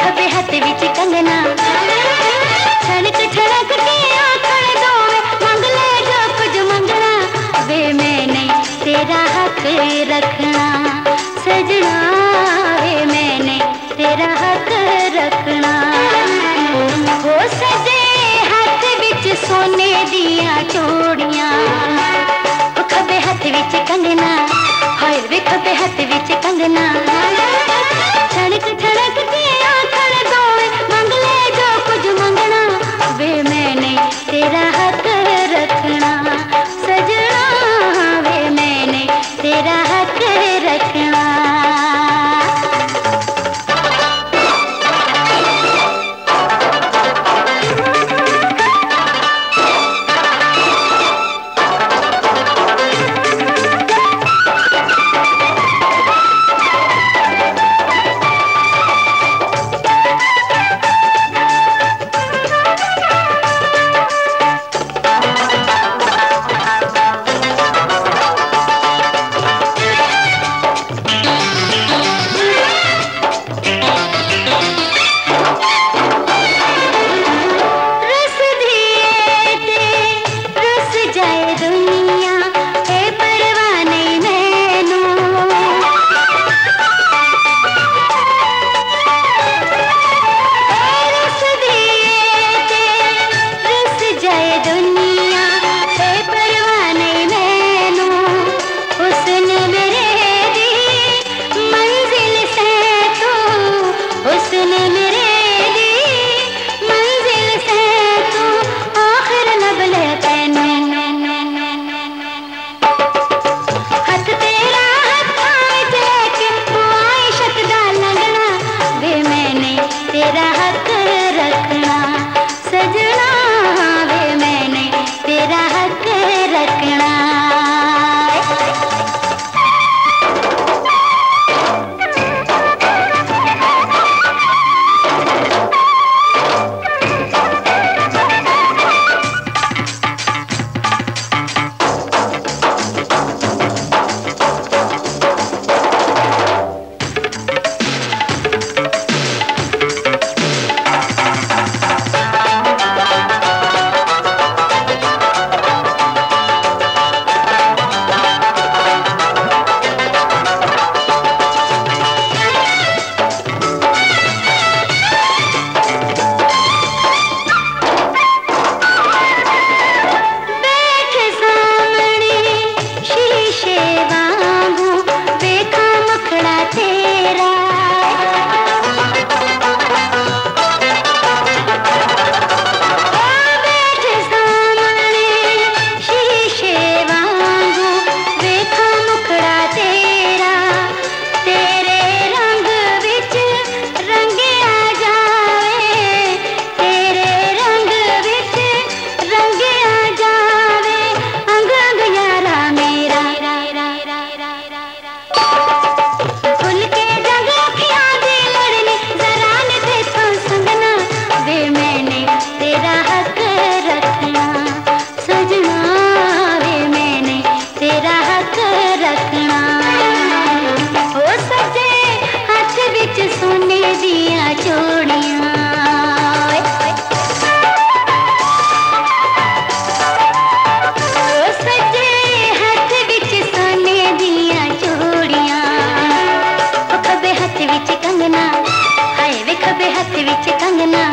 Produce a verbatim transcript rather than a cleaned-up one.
खबे हथ विच कंगना, छड़क छड़क के आखण दोवे मंग ले जो कुछ मंगना, वे मैं नहीं तेरा हक रखना सजना, वे मैंने तेरा हक रखना। हो सजे हाथ विच सोने दिया चूड़ियां, खबे हाथ विच कंगना, हाय वे खबे हाथ विच कंगना, छड़क छड़क के आखण दोवे मंग ले जो कुछ मंगना, वे मैंने तेरा हक रखना सजना, वे मैंने तेरा हक रखना। हाथ विच कंगना